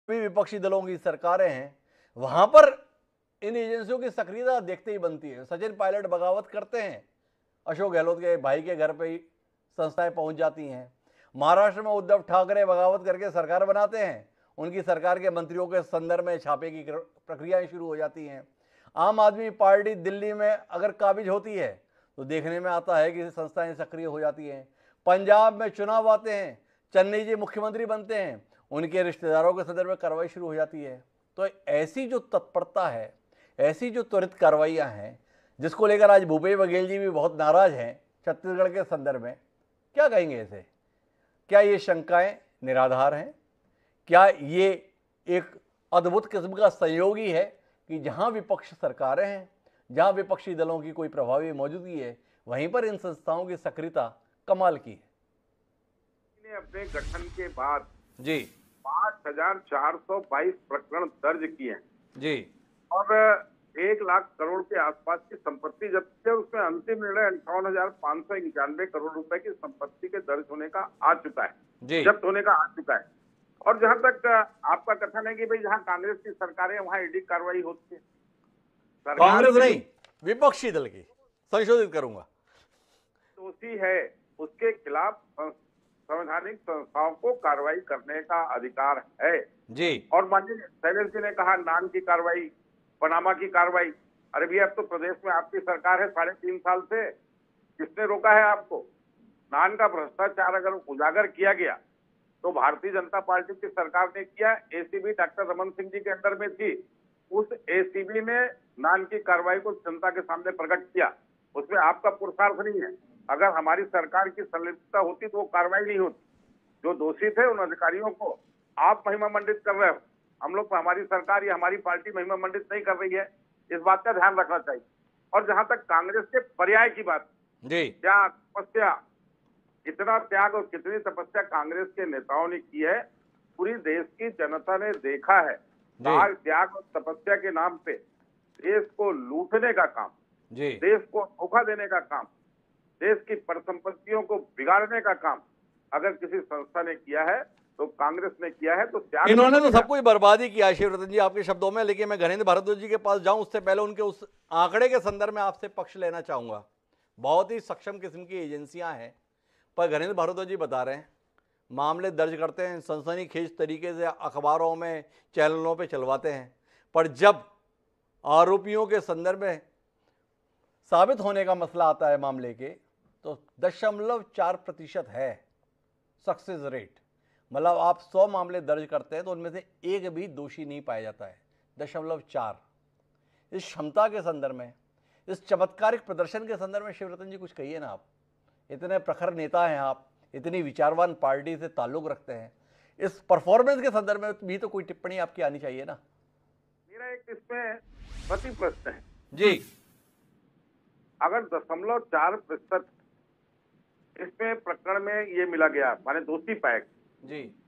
भी विपक्षी दलों की सरकारें हैं, वहां पर इन एजेंसियों की सक्रियता देखते ही बनती है। सचिन पायलट बगावत करते हैं, अशोक गहलोत के भाई के घर पे ही संस्थाएं पहुंच जाती हैं। महाराष्ट्र में उद्धव ठाकरे बगावत करके सरकार बनाते हैं, उनकी सरकार के मंत्रियों के संदर्भ में छापे की प्रक्रियाएं शुरू हो जाती हैं। आम आदमी पार्टी दिल्ली में अगर काबिज होती है तो देखने में आता है कि संस्थाएं सक्रिय हो जाती हैं। पंजाब में चुनाव आते हैं, चन्नी जी मुख्यमंत्री बनते हैं, उनके रिश्तेदारों के संदर्भ में कार्रवाई शुरू हो जाती है। तो ऐसी जो तत्परता है, ऐसी जो त्वरित कार्रवाइयाँ हैं, जिसको लेकर आज भूपेश बघेल जी भी बहुत नाराज हैं छत्तीसगढ़ के संदर्भ में, क्या कहेंगे इसे? क्या ये शंकाएं निराधार हैं? क्या ये एक अद्भुत किस्म का संयोग ही है कि जहां विपक्ष सरकारें हैं, जहां विपक्षी दलों की कोई प्रभावी मौजूदगी है, वहीं पर इन संस्थाओं की सक्रियता कमाल की है। अपने गठन के बाद जी 5,422 प्रकरण दर्ज किए हैं जी, और 1 लाख करोड़ के आसपास की संपत्ति जब्त की है। उसमें अंतिम निर्णय 58,591 करोड़ रुपए की संपत्ति के दर्ज होने का आ चुका है, जब्त होने का आ चुका है। और जहां तक आपका कथन है कि भाई जहां कांग्रेस की सरकार है वहां ईडी कार्रवाई होती है, कांग्रेस नहीं, विपक्षी दल की, संशोधित करूंगा, दोषी है उसके खिलाफ संवैधानिक संस्थाओं को कार्रवाई करने का अधिकार है जी। और माननीय शैलेश जी ने कहा नान की कार्रवाई, पनामा की कार्रवाई। अरे भैया अब तो प्रदेश में आपकी सरकार है 3.5 साल से, किसने रोका है आपको? नान का भ्रष्टाचार अगर उजागर किया गया तो भारतीय जनता पार्टी की सरकार ने किया। एसीबी डॉक्टर रमन सिंह जी के अंडर में थी, उस एसीबी ने नान की कार्रवाई को जनता के सामने प्रकट किया। उसमें आपका पुरुषार्थ नहीं है। अगर हमारी सरकार की संलिप्तता होती तो वो कार्रवाई नहीं होती। जो दोषी थे उन अधिकारियों को आप महिमा मंडित कर रहे हो। हम लोग, हमारी सरकार या हमारी पार्टी महिमा मंडित नहीं कर रही है, इस बात का ध्यान रखना चाहिए। और जहां तक कांग्रेस के पर्याय की बात जी, क्या तपस्या, कितना त्याग और कितनी तपस्या कांग्रेस के नेताओं ने की है, पूरी देश की जनता ने देखा है। त्याग और तपस्या के नाम पे देश को लूटने का काम, देश को धोखा देने का काम, देश की परिसंपत्तियों को बिगाड़ने का काम अगर किसी संस्था ने किया है तो कांग्रेस ने किया है। तो त्याग, इन्होंने तो सब कुछ बर्बादी किया शिवरतन जी आपके शब्दों में। लेकिन मैं घरेंद्र भारद्वाज जी के पास जाऊं उससे पहले उनके उस आंकड़े के संदर्भ में आपसे पक्ष लेना चाहूंगा। बहुत ही सक्षम किस्म की एजेंसियां हैं, पर घरेंद्र भारद्वाज जी बता रहे हैं मामले दर्ज करते हैं, सनसनीखेज तरीके से अखबारों में, चैनलों पे चलवाते हैं, पर जब आरोपियों के संदर्भ में साबित होने का मसला आता है मामले के, तो 0.4% है सक्सेस रेट। मतलब आप 100 मामले दर्ज करते हैं तो उनमें से एक भी दोषी नहीं पाया जाता है। 0.4। इस क्षमता के संदर्भ में, इस चमत्कारिक प्रदर्शन के संदर्भ में शिवरतन जी कुछ कहिए ना। आप इतने प्रखर नेता हैं, आप इतनी विचारवान पार्टी से ताल्लुक रखते हैं, इस परफॉर्मेंस के संदर्भ में भी तो कोई टिप्पणी आपकी आनी चाहिए ना। मेरा एक इसमें प्रति प्रश्न है जी, अगर 0.4% इसमें प्रकरण में ये मिला गया, माने दोषी पाया जी,